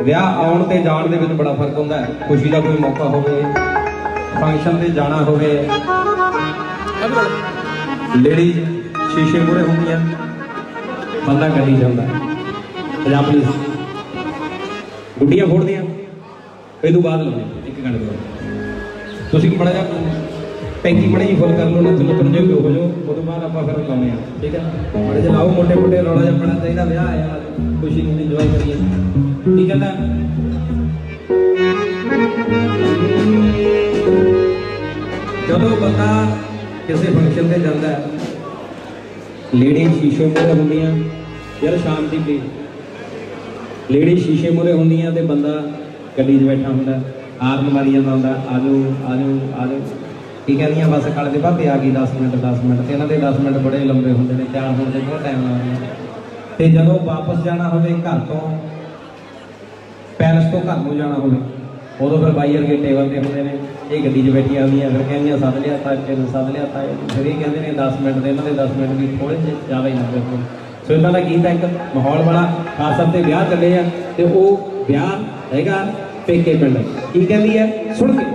ਵਿਆਹ ਆਉਣ ਤੇ ਜਾਣ ਦੇ ਵਿੱਚ ਬੜਾ ਫਰਕ ਹੁੰਦਾ ਹੈ। ਖੁਸ਼ੀ ਦਾ ਕੋਈ ਮੌਕਾ ਹੋਵੇ, ਫੰਕਸ਼ਨ ਤੇ ਜਾਣਾ ਹੋਵੇ, ਲੇਡੀਜ਼ शीशे मूहरे होंगे, बंदा गड्डी जाता पंजाब पुलिस गुड्डियां फोड़ दियां ये तो बाद लाने एक घंटे बाद तुम बड़ा जा टैंकी बड़ी जी फुल कर लो ना थोड़ा तुम जो हो जाओ वो तो बाद आप फिर लाने ठीक है बड़े जो लाओ मोटे मोटे रौला जहा बड़ा चाहिए विआह आया खुशी इंजॉय करिए ठीक है ना। जो बंदा किसी फंक्शन से जाता है लेडी शीशे मूहरे होंदियां यार शांति प्लीज लेडी शीशे मूहरे होंदियां ते बंदा गड्डी 'च बैठा हुंदा हाਰਨ मारी जांदा हुंदा आजो आजो आजो की कहदियां बस कल दे भापे आ गई 10 मिनट ते इन्हां दे 10 मिनट बड़े लंबे हुंदे ने तैयार होण ते बहुत टाइम लगदा ते जदों वापस जाना होवे घर तो पैलेस तो घर नूं जाना होवे उदों फिर बाई वर्गे टेबल ते हुंदे ने ये गड्डी 'च बैठी आंदियां फिर कहदियां सद लिया सद लिया फिर ये कहते हैं 10 मिनट इन्हों के 10 मिनट भी थोड़े ज़्यादा ही लगे हो सो इन्हों का गीत है एक माहौल बड़ा खास सब से ब्याह चले हैं तो वो ब्याह हैगा पेके पिंड की कहती है सुन के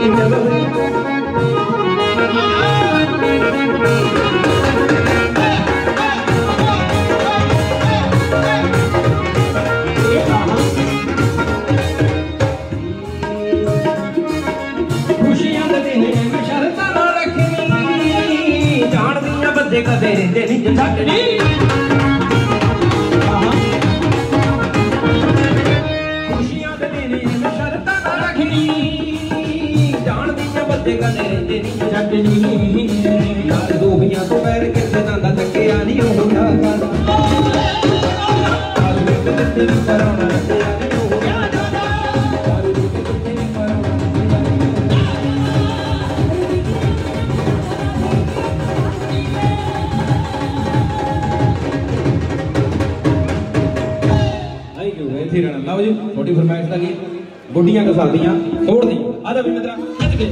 कदे रेंदे नहीं जटनी खुशियां दे देने में शर्तां ना रखनी जान दी बंदे कदे रेंदे नहीं जटनी यार दोहियां तो पैर किते दांदा तकिया नहीं हो जा कर यार किते नहीं कराना लो जी छोटी फरमाइश का गीत गुड्डियां कसादियां तोड़ दी आधा भी मित्रा खिंच के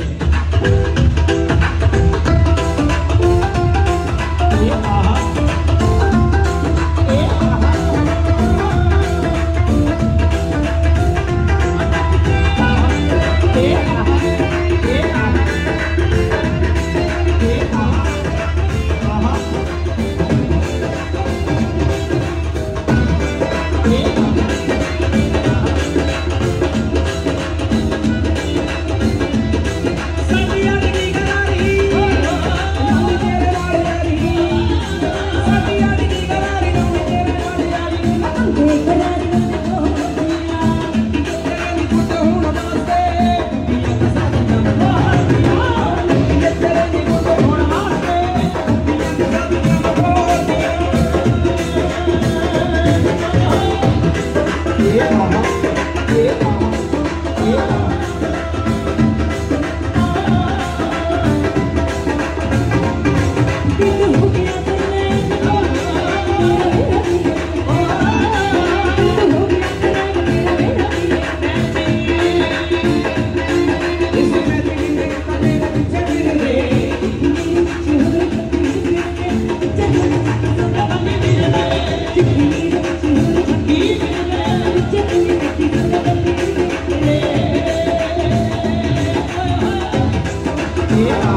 Yeah.